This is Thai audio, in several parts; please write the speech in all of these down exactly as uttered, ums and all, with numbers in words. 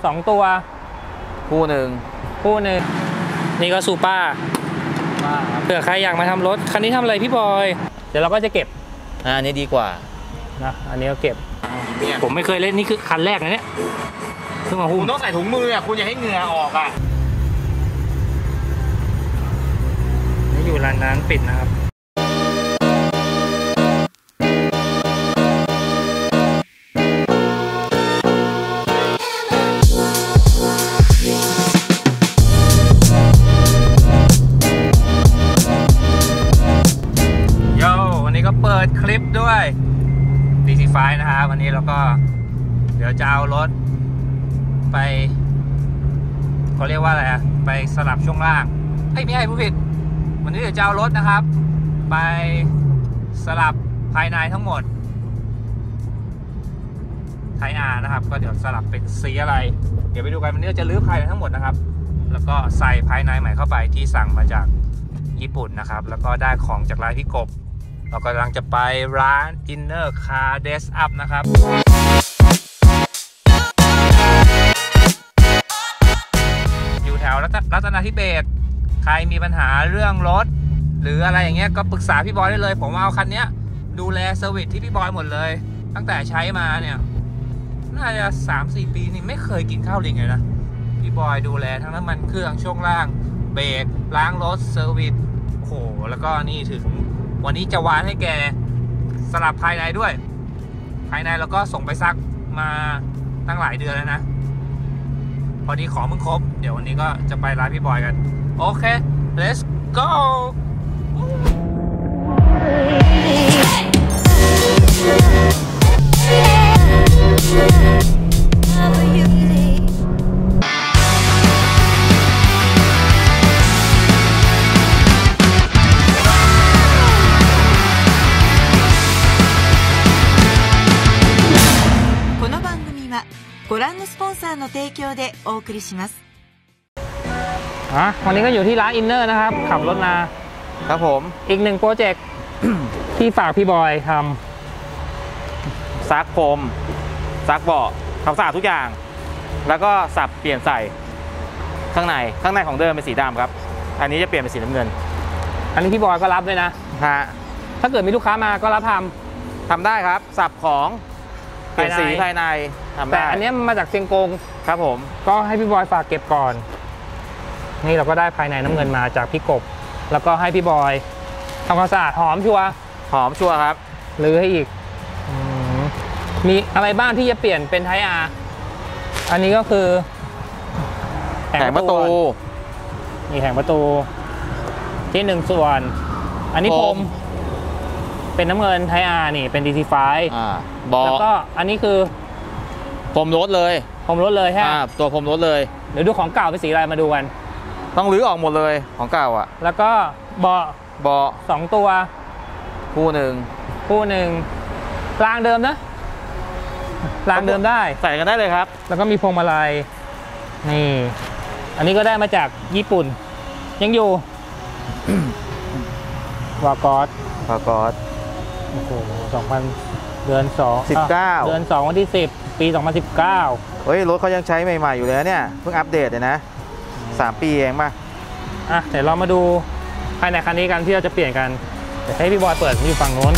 สองตัวคู่หนึ่งคู่หนึ่งนี่ก็ซูเปอร์เผื่อใครอยากมาทำรถคันนี้ทำอะไรพี่บอยเดี๋ยวเราก็จะเก็บอ่าอันนี้ดีกว่านะอันนี้ก็เก็บผมไม่เคยเล่นนี่คือคันแรกนะเนี่ยเพิ่งมาหุ้มต้องใส่ถุงมืออ่ะคุณอย่าให้เหงื่อออกอ่ะนี่อยู่ร้านน้ำปิดนะครับก็เปิดคลิปด้วย ดี ซี ไฟว์ นะครับวันนี้เราก็เดี๋ยวจะเอารถไปเขาเรียกว่าอะไรอะไปสลับช่วงล่างเฮ้ยไม่ใช่ผู้ผิดวันนี้เดี๋ยวจะเอารถนะครับไปสลับภายในทั้งหมดไทยอาร์นะครับก็เดี๋ยวสลับเป็นสีอะไรเดี๋ยวไปดูกันวันนี้เราจะรื้อภายในทั้งหมดนะครับแล้วก็ใส่ภายในใหม่เข้าไปที่สั่งมาจากญี่ปุ่นนะครับแล้วก็ได้ของจากร้านพี่กบเรากำลังจะไปร้าน Inner Car Dress Up นะครับอยู่แถวรัตนทิเบศใครมีปัญหาเรื่องรถหรืออะไรอย่างเงี้ยก็ปรึกษาพี่บอยได้เลยผมเอาคันนี้ดูแลเซอร์วิสที่พี่บอยหมดเลยตั้งแต่ใช้มาเนี่ยน่าจะ สามสี่ ปีนี่ไม่เคยกินข้าวลิงเลยนะพี่บอยดูแลทั้งน้ำมันเครื่องช่วงล่างเบรกล้างรถเซอร์วิสโอ้โหแล้วก็นี่ถึงวันนี้จะวานให้แกสลับภายในด้วยภายในเราก็ส่งไปซักมาตั้งหลายเดือนแล้วนะพอดีของมึงครบเดี๋ยววันนี้ก็จะไปร้านพี่บอยกันโอเค let's go ご覧のスポンサーの提供でお送りしますอ่ะวันนี้ก็อยู่ที่ร้านอินเนอร์นะครับขับรถมาครับผมอีกหนึ่งโปรเจกต์ ที่ฝากพี่บอยทำซักพรมซักเบาะทำสะอาดทุกอย่างแล้วก็สับเปลี่ยนใส่ข้างในข้างในของเดิมเป็นสีดำครับอันนี้จะเปลี่ยนเป็นสีน้ำเงินอันนี้พี่บอยก็รับด้วยนะฮะถ้าเกิดมีลูกค้ามาก็รับทำทำได้ครับสับของเปลี่ยนสีภายในแต่อันนี้มาจากเซียงกงครับผมก็ให้พี่บอยฝากเก็บก่อนนี่เราก็ได้ภายในน้ำเงินมาจากพี่กบแล้วก็ให้พี่บอยทำความสะอาดหอมชัวร์หอมชัวร์ครับหรือให้อีกมีอะไรบ้างที่จะเปลี่ยนเป็นไทยอาร์อันนี้ก็คือแผงประตูนี่แผงประตูที่หนึ่งส่วนอันนี้พรมเป็นน้ำเงินไทยอาร์นี่เป็น ดี ซี ไฟว์อ่าแล้วก็อันนี้คือพรมรถเลยพรมรถเลยใช่ตัวพรมรถเลยเดี๋ยวดูของเก่าเป็นสีอะไรมาดูกันต้องรื้อออกหมดเลยของเก่าอ่ะแล้วก็เบาะเบาะสองตัวคู่หนึ่งคู่หนึ่งรางเดิมนะรางเดิมได้ใส่กันได้เลยครับแล้วก็มีพวงมาลัยนี่อันนี้ก็ได้มาจากญี่ปุ่นยังอยู่ วากอสวากอสโอ้โหสองพันเดือนสองสิบเก้าเดือนสองวันที่สิบปีสองพันสิบเก้าเฮ้ยรถเขายังใช้ใหม่ๆอยู่เลยเนี่ยเพิ่งอัปเดตเลยนะสามปีเองป่ะอ่ะเดี๋ยวเรามาดูภายในคันนี้กันที่เราจะเปลี่ยนกันเดี๋ยวให้พี่บอยเปิดอยู่ฝั่งโน้น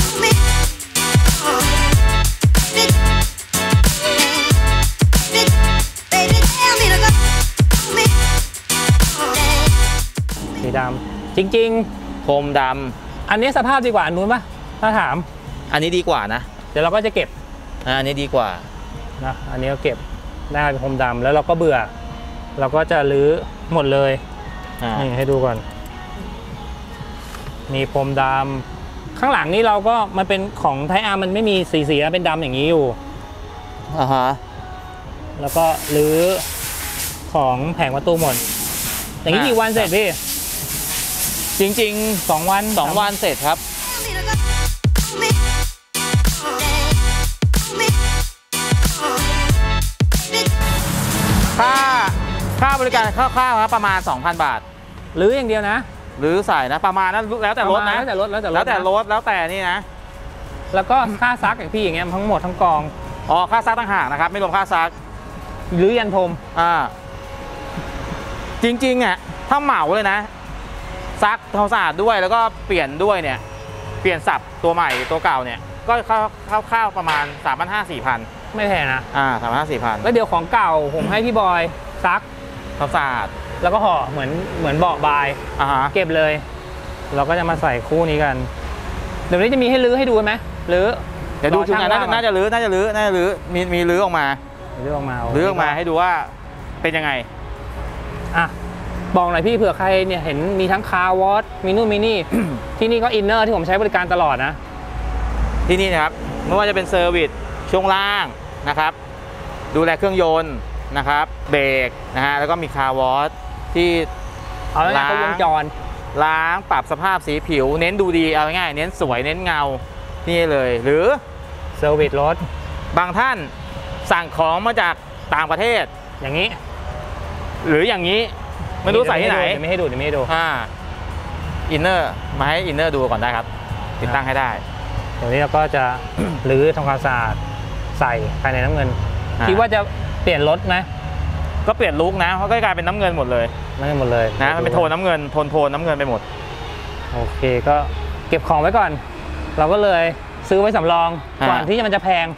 สีดำจริงๆพรมดำอันนี้สภาพดีกว่าอันนู้นป่ะถ้าถามอันนี้ดีกว่านะเดี๋ยวเราก็จะเก็บอันนี้ดีกว่านะอันนี้ก็เก็บได้เป็นพรมดำแล้วเราก็เบื่อเราก็จะรื้อหมดเลยนี่ให้ดูก่อนมีพรมดำข้างหลังนี้เราก็มันเป็นของไทยอาร์มันไม่มีสีสีเป็นดำอย่างนี้อยู่อ่าฮะแล้วก็รื้อของแผงประตูหมดอย่างนี้กี่วันเสร็จพี่จริงๆสองวันสองวันเสร็จครับค่าค่าบริการคร่าวๆครับประมาณ สองพัน บาทหรืออย่างเดียวนะหรือใส่นะประมาณนั้นแล้วแต่รถนะแล้วแต่รถแล้วแต่รถแล้วแต่รถแล้วแต่นี่นะแล้วก็ค่าซักอย่างพี่อย่างเงี้ยทั้งหมดทั้งกองอ๋อค่าซักต่างหากนะครับไม่รวมค่าซักหรือยันพรมอ่าจริงๆอ่ะถ้าเหมาเลยนะซักทำความสะอาดด้วยแล้วก็เปลี่ยนด้วยเนี่ยเปลี่ยนสับตัวใหม่ตัวเก่าเนี่ยก็คร่าวๆประมาณ สามพันห้าร้อย สี่พันไม่แพงนะอ่า สามพันห้าร้อย สี่พันแล้วเดี๋ยวของเก่าผมให้พี่บอยซักทำความสะอาดแล้วก็ห่อเหมือนเหมือนเบาะบายอ่าฮะเก็บเลยเราก็จะมาใส่คู่นี้กันเดี๋ยวนี้จะมีให้ลื้อให้ดูไหมลื้อเดี๋ยวดูชุดงานน่าจะลื้อน่าจะลื้อน่าจะลื้อมีมีลื้อออกมาลื้อออกมาลื้อออกมาให้ดูว่าเป็นยังไงอ่ะบอกหน่อยพี่เผื่อใครเนี่ยเห็นมีทั้งคาร์วอชมีนู่นมีนี่ ที่นี่ก็อินเนอร์ที่ผมใช้บริการตลอดนะที่นี่นะครับไม่ว่าจะเป็นเซอร์วิสช่วงล่างนะครับดูแลเครื่องยนต์นะครับเบรกนะฮะแล้วก็มีคาร์วอชที่เอาล้างวงจรล้างปรับสภาพสีผิวเน้นดูดีเอาง่ายเน้นสวยเน้นเงานี่เลยหรือเซอร์วิสรถบางท่านสั่งของมาจากต่างประเทศอย่างนี้หรืออย่างนี้ไม่รู้ใส่ที่ไหนไม่ให้ดูไม่ให้ดูอ่าอินเนอร์มาให้อินเนอร์ดูก่อนได้ครับติดตั้งให้ได้เดี๋ยวนี้เราก็จะรื้อทำความสะอาดใส่ภายในน้ำเงินคิดว่าจะเปลี่ยนรถไหมก็เปลี่ยนลุคนะเพราะก็กลายเป็นน้ำเงินหมดเลยน้ำเงินหมดเลยนะมันเป็นโทนน้ำเงินโทนโทนน้ำเงินไปหมดโอเคก็เก็บของไว้ก่อนเราก็เลยซื้อไว้สำรองก่อนที่มันจะแพง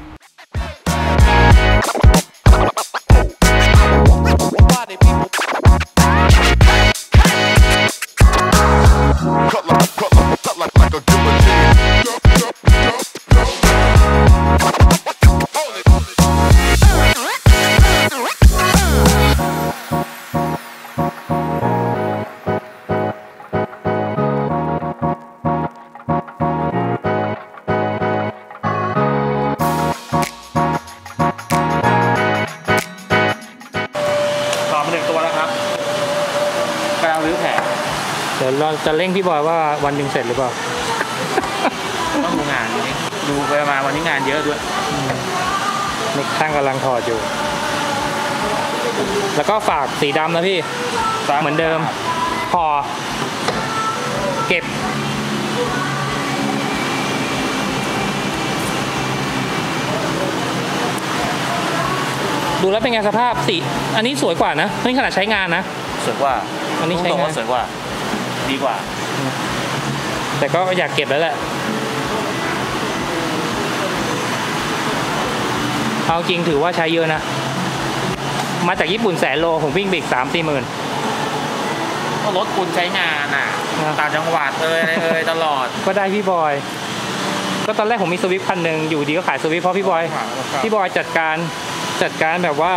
เดี๋ยวเราจะเร่งพี่บอยว่าวันหนึ่งเสร็จหรือเปล่าต้องดูงานนี้ดูไปมาวันนี้งานเยอะด้วยนี่ช่างกำลังถอดอยู่แล้วก็ฝากสีดำนะพี่เหมือนเดิมพอเก็บดูแล้วเป็นไงสภาพสีอันนี้สวยกว่านะนี่ขนาดใช้งานนะสวยกว่าอันนี้ใช้งานสวยกว่าดีกว่าแต่ก็อยากเก็บแล้วแหละเอาจริงถือว่าใช้เยอะนะมาจากญี่ปุ่นแสนโลผมวิ่งไปอีกสามสี่หมื่นก็รถคุณใช้งานอ่ะต่างจังหวัดเอ่ยอะไรเอ่ยตลอดก็ได้พี่บอยก็ตอนแรกผมมีสวิฟต์คันหนึ่งอยู่ดีก็ขายสวิฟต์เพราะพี่บอยพี่บอยจัดการจัดการแบบว่า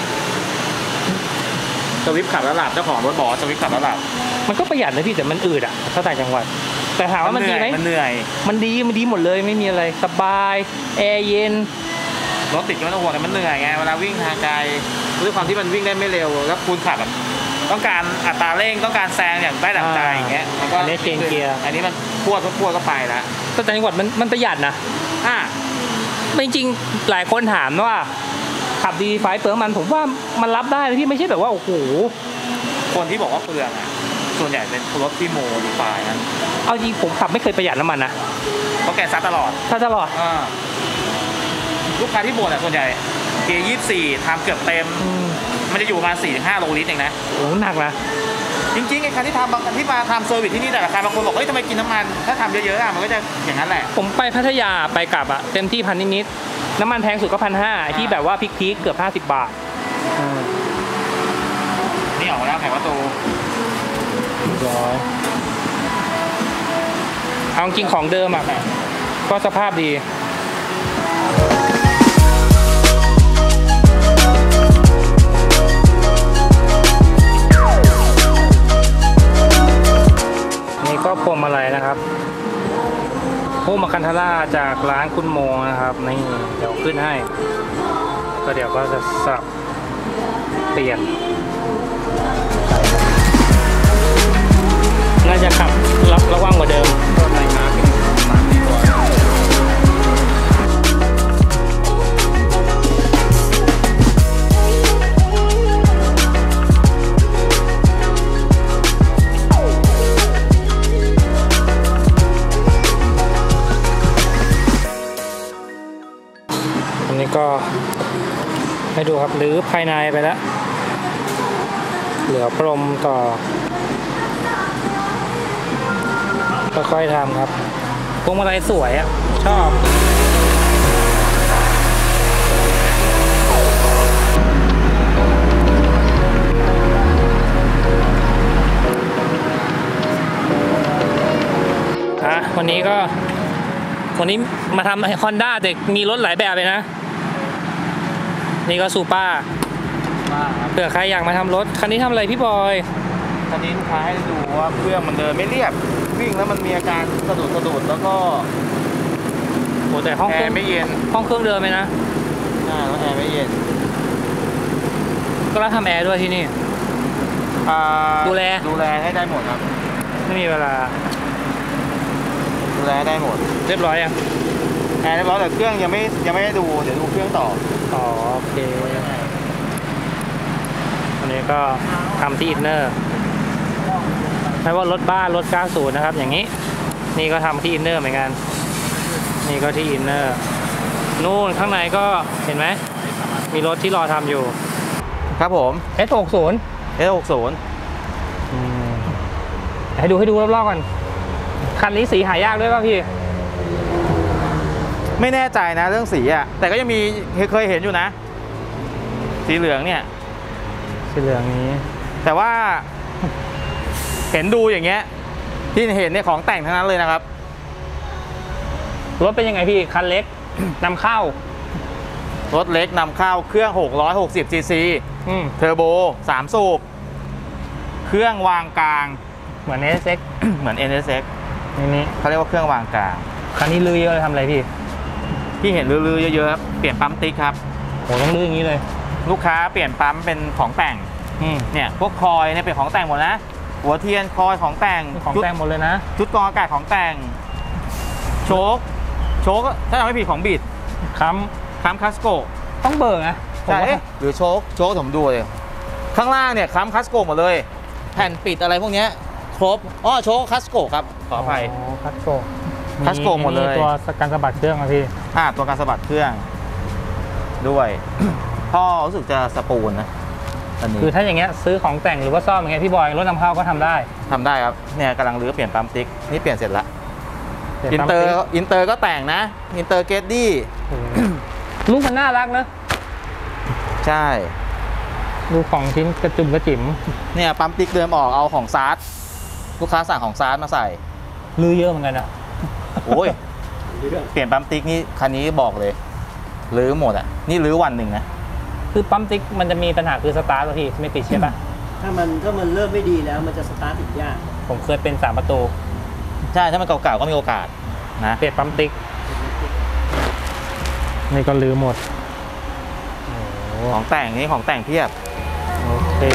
สวิฟต์ขับแล้วหลับเจ้าของรถบอกสวิฟต์ขับแล้วหลับมันก็ประหยัดนะพี่แต่มันอืดอ่ะถ้าต่างจังหวัดแต่ถามว่ามันดีไหมมันเหนื่อยมันดีมันดีหมดเลยไม่มีอะไรสบายแอร์เย็นรถติดก็ไม่ต้องห่วงแต่มันเหนื่อยไงเวลาวิ่งทางไกลด้วยความที่มันวิ่งได้ไม่เร็วแล้วคุณขับแบบต้องการอัตราเร่งต้องการแซงอย่างได้ดั่งใจอย่างเงี้ยอันนี้เกียร์เกียร์อันนี้มันพวดพวดก็ไปแล้วแต่ต่างจังหวัดมันมันประหยัดนะอ่าจริงๆหลายคนถามว่าขับดีไฟเปลืองมันผมว่ามันรับได้ที่ไม่ใช่แบบว่าโอ้โหคนที่บอกว่าเปลืองอ่ะส่วนใหญ่เป็นรถที่โมดิฟายนะเอาจริงผมขับไม่เคยประหยัดน้ำมันนะเพราะแกซัดตลอดซัดตลอดอ่าลูกค้าที่บ่นอ่ะส่วนใหญ่เกียร์ยี่สิบสี่ทำเกือบเต็มมันจะอยู่ประมาณสี่ถึงห้าโลลิตรเองนะโอ้หนักนะจริงๆไอ้คันที่ทำบางที่มาทำเซอร์วิสที่นี่แต่ละคันบางคนบอกเฮ้ยทำไมกินน้ำมันถ้าทำเยอะๆอ่ะมันก็จะอย่างนั้นแหละผมไปพัทยาไปกลับอ่ะเต็มที่พันนิดๆน้ำมันแพงสุดก็พันห้าที่แบบว่าพีคๆเกือบห้าสิบบาทนี่ออกมาแล้วไขประตูร้อยเอาจริงของเดิมอ่ะก็สภาพดีนี่ก็พวงมาลัยนะครับพวกมาคันธาร่าจากร้านคุณโมนะครับนี่เดี๋ยวขึ้นให้ก็เดี๋ยวก็จะสับเปลี่ยนน่าจะขับรับระว่างกว่าเดิมก็ในมาเป็นสามดีกว่าอันนี้ก็ให้ให้ดูครับหรือภายในไปแล้วเหลือพรมต่อค่อยๆทำครับพวงมาลัยสวยอ่ะชอบอ่ะวันนี้ก็วันนี้มาทำฮอนด้าแต่มีรถหลายแบบเลยนะนี่ก็ซูเปอร์เผื่อใครอยากมาทำรถคันนี้ทำอะไรพี่บอยคันนี้ลูกค้าให้ดูว่าเครื่องมันเดินไม่เรียบวิ่งแล้วมันมีอาการสะดุดสะดุดแล้วก็โอ้แต่ห้องเครื่องไม่เย็นห้องเครื่องเดิมไหมนะอ่าแล้วแอร์ไม่เย็นก็รับทำแอร์ด้วยที่นี่ดูแลดูแลให้ได้หมดครับไม่มีเวลาดูแลได้หมดเรียบร้อยยังแอร์เรียบร้อยแต่เครื่องยังไม่ยังไม่ได้ดูเดี๋ยวดูเครื่องต่ออ๋อโอเคอันนี้ก็ทำที่อินเนอร์ไม่ว่ารถบ้านรถเก้าสิบนะครับอย่างนี้นี่ก็ทำที่อินเนอร์เหมือนกันนี่ก็ที่อินเนอร์นู่นข้างในก็เห็นไหมมีรถที่รอทำอยู่ครับผมเอส หกสิบเอส หกสิบให้ดูให้ดูรอบๆกันคันนี้สีหายากด้วยป่ะพี่ไม่แน่ใจนะเรื่องสีอ่ะแต่ก็ยังมีเคยเห็นอยู่นะสีเหลืองเนี่ยสีเหลืองนี้แต่ว่าเห็นดูอย่างเงี้ยที่เห็นเนี่ยของแต่งทั้งนั้นเลยนะครับรถเป็นยังไงพี่คันเล็ก นำเข้ารถเล็กนำเข้าเครื่องหกร้อยหกสิบซีซีเทอร์โบสามสูบเครื่องวางกลางเหมือน เอส เอ็กซ์เหมือน เอส เอ็กซ์นี่เขาเรียกว่าเครื่องวางกลางคันนี้ลื้อเยอะเลยทำอะไรพี่ที่เห็นลื้อๆเยอะๆเปลี่ยนปั๊มติ๊กครับโหต้องลื้ออย่างนี้เลยลูกค้าเปลี่ยนปั๊มเป็นของแต่งเนี่ยพวกคอยเนี่ยเป็นของแต่งหมดนะหัวเทียนคอยของแต่งของแต่งหมดเลยนะชุดกรองอากาศของแต่งโชคโชคถ้าจำไม่ผิดของบิดคัมคัมคัสโกต้องเบิกนะใช่หรือโชคโชคผมดูเลยข้างล่างเนี่ยคัมคัสโกหมดเลยแผ่นปิดอะไรพวกนี้ครบอ๋อโชคคัสโกครับขออภัยคัสโกคัสโกหมดเลยตัวการสะบัดเครื่องอะพี่อ่าตัวการสะบัดเครื่องด้วยพ่อรู้สึกจะสปูนนะคือถ้าอย่างเงี้ยซื้อของแต่งหรือว่าซ่อมอย่างเงี้ยพี่บอยรถนำเข้าก็ทำได้ทำได้ครับเนี่ยกำลังรื้อเปลี่ยนปั๊มติ๊กนี่เปลี่ยนเสร็จแล้วอินเตอร์อินเตอร์ก็แต่งนะอินเตอร์เกตดี้ลูกมันน่ารักนะใช่ลูกของชิ้นกระจุ่มกระจิ๋มเนี่ยปั๊มติ๊กเดิมออกเอาของซาร์ลูกค้าสั่งของซาร์มาใส่ลื้อเยอะเหมือนกันอ่ะโอ้ยเปลี่ยนปั๊มติ๊กนี่คันนี้บอกเลยรื้อหมดอ่ะนี่รื้อวันหนึ่งนะคือปั๊มติ๊กมันจะมีปัญหาคือสตาร์ทพี่ไม่ติดใช่ปะถ้ามันถ้ามันเริ่มไม่ดีแล้วมันจะสตาร์ทติดยากผมเคยเป็นสามประตูใช่ถ้ามันเก่าๆก็มีโอกาสนะเปลี่ยนปั๊มติ๊กนี่ก็รื้อหมดของแต่งนี่ของแต่งเพียบโอเค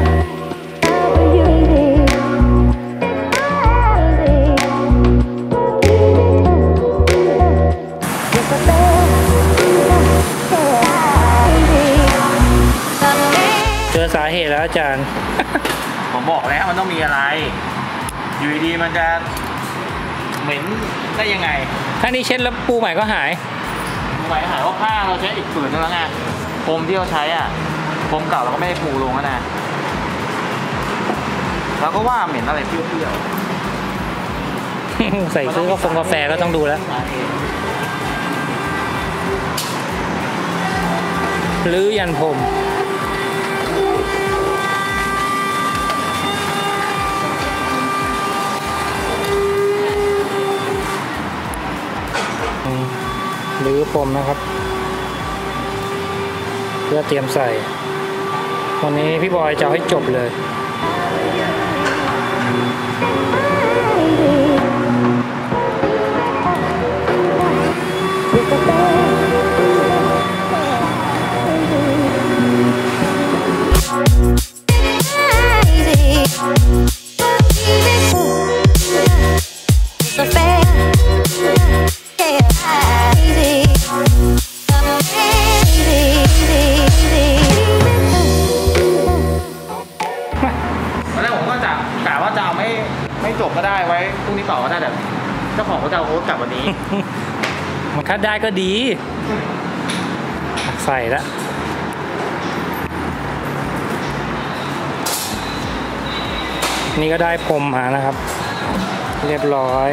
เจอสาเหตุแล้วอาจารย์ผมบอกแล้วมันต้องมีอะไรอยู่ดีมันจะเหม็นได้ยังไงถ้านี่เช็ดแล้วปูใหม่ก็หายปูใหม่หายเพราะผ้าเราใช้อีกผืนนึงแล้วไงโฟมที่เราใช้อ่ะโฟมเก่าเราก็ไม่ได้ปูลงแล้วนะแล้วก็ว่าเหม็นอะไรเปรี้ยวๆใส่ซื้อกาแฟกาแฟก็ต้องดูแล้วหรือยันผมหรือผมนะครับเพื่อเตรียมใส่วันนี้พี่บอยจะให้จบเลยจบก็ได้ไว้พรุ่งนี้ต่อก็ได้แต่เจ้าของเขาจะเอาโอ๊ตกลับวันนี้มันคัดได้ก็ดีใส่ละนี่ก็ได้พรมมานะครับ เรียบร้อย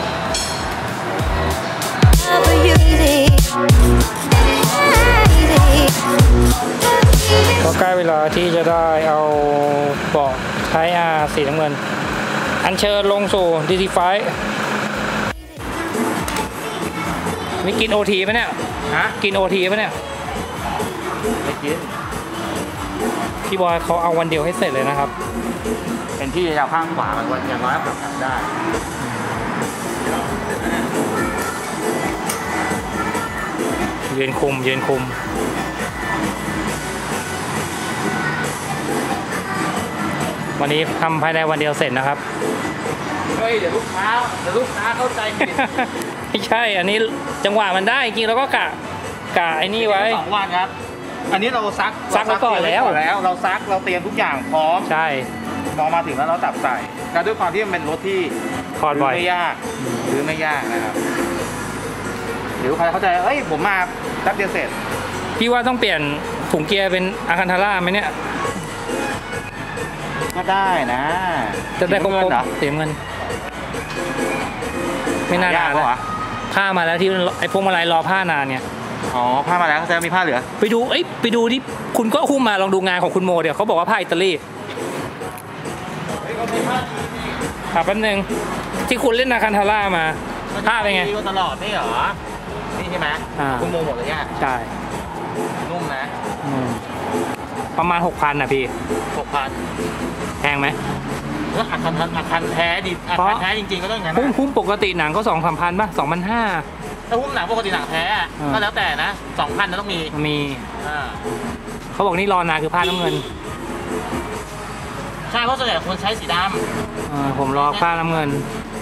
ก็ใกล้เวลาที่จะได้เอาเบาะไทอาร์สีน้ำเงินอัญเชิญลงสู่ดีทีไฟมีกินโอทีไหมเนี่ยฮะกินโอทีไหมเนี่ยไม่กินพี่บอยเขาเอาวันเดียวให้เสร็จเลยนะครับเป็นที่ยาวข้างขวามันก็อย่างน้อยผมทำได้ยืนคุมยืนคุมวันนี้ทำภายในวันเดียวเสร็จนะครับเฮ้ยเดี๋ยวลูกค้าเดี๋ยวลูกค้าเข้าใจผิดไม่ใช่อันนี้จังหวะมันได้จริงเราก็กะกะไอ้นี่ไว้สองวันครับอันนี้เราซักซักไว้ก่อนแล้วแล้วเราซักเราเตรียมทุกอย่างพร้อมใช่พอมาถึงแล้วเราจับใส่แล้วด้วยความที่มันเป็นรถที่ถอดบ่อยไม่ยากหรือไม่ยากนะครับหรือใครเข้าใจเอ้ยผมมาแป๊บเดียวเสร็จพี่ว่าต้องเปลี่ยนถุงเกียร์เป็นอาคันทาร่าไหมเนี่ยก็ได้นะจะได้ครบๆเสียเงินไม่น่านานแล้วผ้ามาแล้วที่ไอ้พวงมาลัยรอผ้านานเนี่ยอ๋อผ้ามาแล้วแสดงมีผ้าเหลือไปดูเอ้ยไปดูที่คุณก็หุ้มมาลองดูงานของคุณโมเดี๋ยวเขาบอกว่าผ้าอิตาลีอ่ะแป๊บนึงที่คุณเล่นอาคันทาร่ามาผ้าเป็นไงตลอดไม่เหรอนี่ใช่ไหมคุณโมหมดเลยเนี่ยใช่นุ่มนะประมาณหกพันอ่ะพี่หกพันแพงไหมแล้วอาคันอาคันแท้ดิอาคันแท้จริงๆก็ต้องอย่างนั้นหุ้มหุ้มปกติหนังก็สองสามพันป่ะสองพันห้าถ้าหุ้มหนังปกติหนังแท้ก็แล้วแต่นะสองพันต้องมีมีเขาบอกนี่รอนานคือผ้าน้ำเงินใช่เพราะส่วนใหญ่คนใช้สีดำผมรอผ้าน้ำเงิน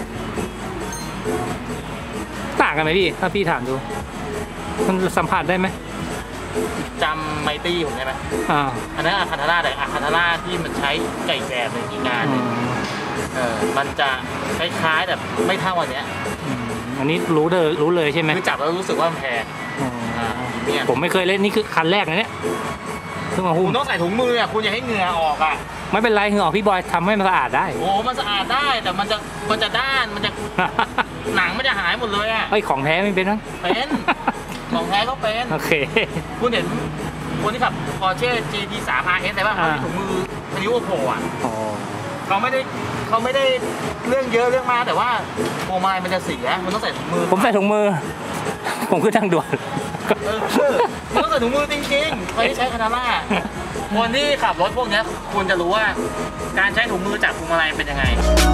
ต่างกันไหมพี่ถ้าพี่ถามดูมันสัมผัสได้ไหมจำไมตี้ผมได้ไหมอ่าอันนั้นอาคันทาร่าแต่อาคันทาร่าที่มันใช้ไก่แกบในอีกงานเออมันจะคล้ายๆแบบไม่เท่าอันเนี้ยอันนี้รู้เลยรู้เลยใช่ไหมคือจับแล้วรู้สึกว่ามันแพงผมไม่เคยเล่นนี่คือคันแรกนะเนี่ยเพิ่งมาหุ้มคุณต้องใส่ถุงมืออ่ะคุณอย่าให้เหงื่อออกอ่ะไม่เป็นไรเหงื่อออกพี่บอยทำให้มันสะอาดได้โอ้มันสะอาดได้แต่มันจะมันจะด้านมันจะหนังมันจะหายหมดเลยอ่ะไอ้ของแท้ไม่เป็นนะเป็นของแท้ก็เป็นโอเคคุณเห็นคนที่ขับ Porsche จี ที ทรี อาร์ เอส แต่ว่าเขามีถุงมือพายุโผล่อ่ะเขาไม่ได้เขาไม่ได้เรื่องเยอะเรื่องมากแต่ว่าโมไมล์มันจะเสียมันต้องใส่ถุงมือผมใส่ถุงมือผมคือทางด่วนมันต้องใส่ถุงมือจริงๆใครที่ใช้คานาร่าคนที่ขับรถพวกนี้คุณจะรู้ว่าการใช้ถุงมือจับพวงมาลัยเป็นยังไง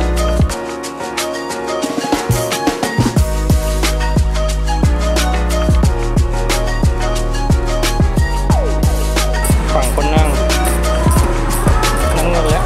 ฝั่งคนนั่งนั่งเงินแล้ว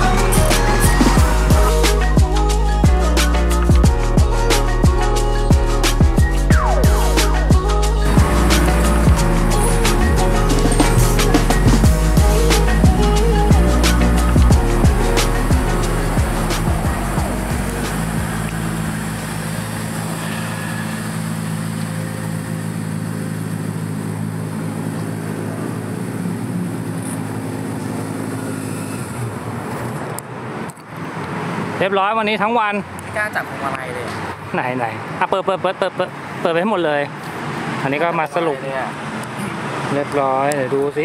เรียบร้อยวันนี้ทั้งวันไม่กล้าจับพวงมาลัยเลยไหนไหนอ่ะเปิดเปิดเปิดเปิดเปิดเปิดไปให้หมดเลยอันนี้ก็มาสรุปเรียบร้อยเดี๋ยวดูสิ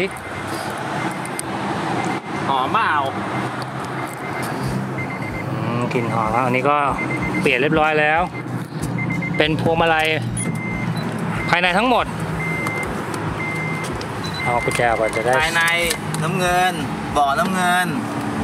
หอมเปล่ากลิ่นหอมอันนี้ก็เปลี่ยนเรียบร้อยแล้วเป็นพวงมาลัยภายในทั้งหมดเอากุญแจก่อนจะได้ภายในน้ำเงินบ่อน้ำเงิน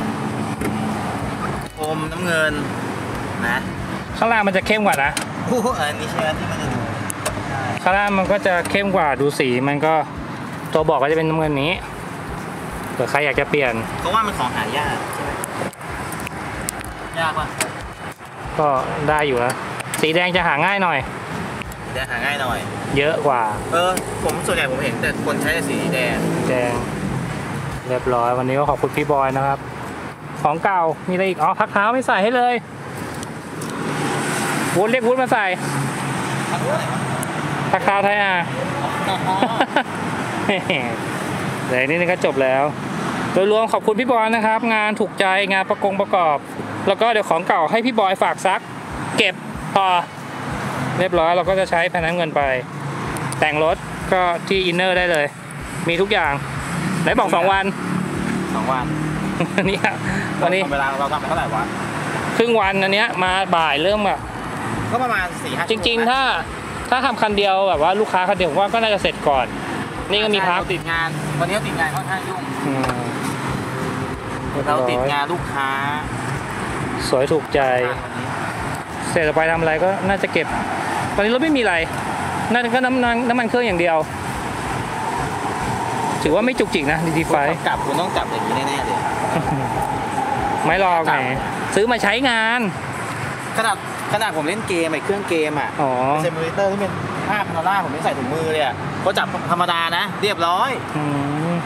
โอมน้ำเงินนะข้างล่างมันจะเข้มกว่านะโอ้อันนี้ใช่ไหมที่มันจะดูข้างล่างมันก็จะเข้มกว่าดูสีมันก็ตัวบอกก็จะเป็นน้ำเงินนี้แต่ใครอยากจะเปลี่ยนเพราะว่ามันของหายากใช่ไหมยากป่ะก็ได้อยู่นะสีแดงจะหาง่ายหน่อยแดงหาง่ายหน่อยเยอะกว่าเออผมส่วนใหญ่ผมเห็นแต่คนใช้สีแดงแดงเรียบร้อยวันนี้ก็ขอบคุณพี่บอยนะครับของเก่ามีอะไรอีกอ๋อพักเท้าไม่ใส่ให้เลยวุ้นเรียกวุ้นมาใส่พักเท้าไทยอ่ะเดี๋ยวนี้นี่ก็จบแล้วโดยรวมขอบคุณพี่บอยนะครับ งานถูกใจงานประกงประกอบ แล้วก็เดี๋ยวของเก่าให้พี่บอยฝากซัก เก็บพอเรียบร้อยเราก็จะใช้แผ่นน้ำเงินไป แต่งรถก็ที่อินเนอร์ได้เลย มีทุกอย่างไหนบอกสองวันสองวันนี่ครับวันนี้เวลาเราทำไปเท่าไหร่วะครึ่งวันอันเนี้ยมาบ่ายเริ่มแบบก็ประมาณสี่ห้าจริงๆ ถ้าถ้าทำคันเดียวแบบว่าลูกค้าคันเดียวผมว่าก็น่าจะเสร็จก่อน นี่ก็มีพักติดงานวันนี้ติดงานค่อนข้างยุ่งอืมเราติดงานลูกค้าสวยถูกใจ เสร็จไปทำอะไรก็น่าจะเก็บ ตอนนี้รถไม่มีอะไรน่าจะก็น้ำมันน้ำมันเครื่องอย่างเดียว ถือว่าไม่จุกจิกนะดีดีไฟกลับคุณต้องจับอย่างนี้แน่ๆเลยไม่ลอกไงซื้อมาใช้งานขนาดขนาดผมเล่นเกมไอ้เครื่องเกมอ่ะอ๋อเซมูเลเตอร์ที่เป็นภาพพาโนราผมไม่ใส่ถุงมือเลยอ่ะเขาจับธรรมดานะ เรียบร้อยอืม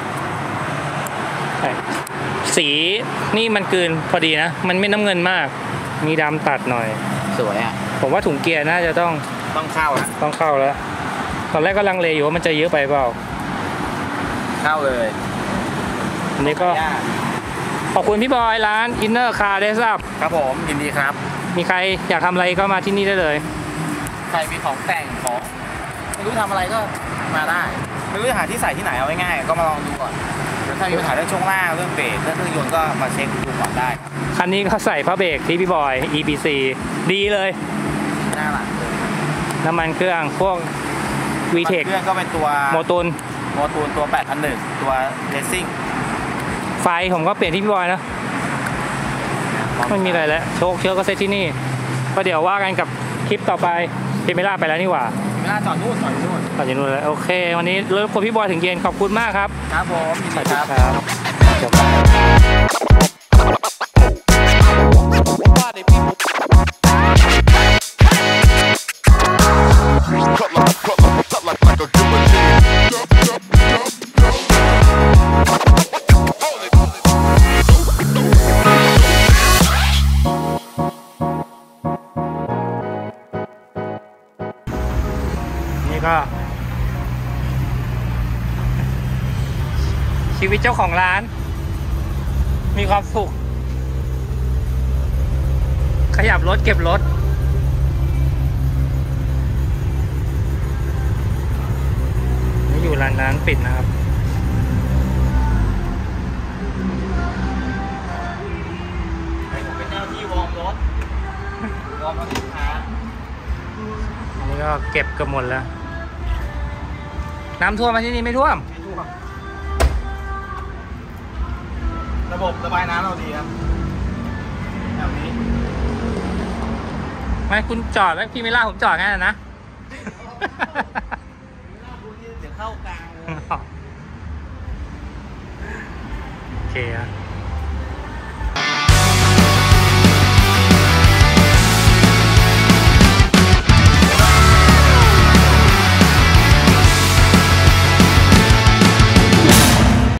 สีนี่มันกลืนพอดีนะ มันไม่น้ำเงินมาก มีดำตัดหน่อยสวยอ่ะผมว่าถุงเกียร์น่าจะต้องต้องเข้าละต้องเข้าแล้ว ตอนแรกก็ลังเลอยู่ว่ามันจะเยอะไปเปล่าเข้าเลยอันนี้ก็ขอบคุณพี่บอยร้าน Inner Car d e s Up ครับผมยินดีครับมีใครอยากทำอะไรก็มาที่นี่ได้เลยใครมีของแต่งของไม่รู้ทำอะไรก็มาได้ ไม่รู้จะหาที่ใส่ที่ไหนเอาง่ายๆก็มาลองดูก่อนเดี๋ยวถ้ามีปัญหาเรื่องช่วงล่างเรื่องเบรกเรื่องเครื่องยนต์ก็มาเช็คดูก่อนได้คันนี้ก็ใส่พระเบรกที่พี่บอย อี บี ซี ดีเลยหน้าหลังเลยน้ำมันเครื่องพวก วี เทคเครื่องก็เป็นตัวโมตุนโมตูนตัวแปดพันหนึ่งตัวเรซิ่งไฟผมก็เปลี่ยนที่พี่บอยนะไม่มีอะไรแล้วโชคเชื้อก็เซตที่นี่ก็เดี๋ยวว่ากันกับคลิปต่อไปพี่ไม่ล่าไปแล้วนี่หว่าเวลาจอดนู่นจอดอยู่นู่นต่อจากนู้นเลยโอเค วันนี้รบกวนพี่บอยถึงเย็นขอบคุณมากครับครับผมยินสวัสดีดีครับครับ Cut like, cut like, cut like, like a guillotine. Jump, jump, jump, jump. Hold it, hold it. นี่ก็ ชีวิตเจ้าของร้าน มีความสุข ขยับรถเก็บรถ ไม่อยู่ร้านนั้นปิดนะครับเป็นเจ้าที่วอร์มรถวอร์มรถลูกค้าอันนี้ก็เก็บเกือบหมดแล้ว น้ำท่วมมาที่นี่ไม่ท่วมไม่ท่วมระบบระบายน้ำเราดีครับแบบนี้ไม่คุณจอดแล้วพี่ไม่ล่าผมจอดงั้นนะเดี๋ยวเข้ากลางเลยโอเคครับ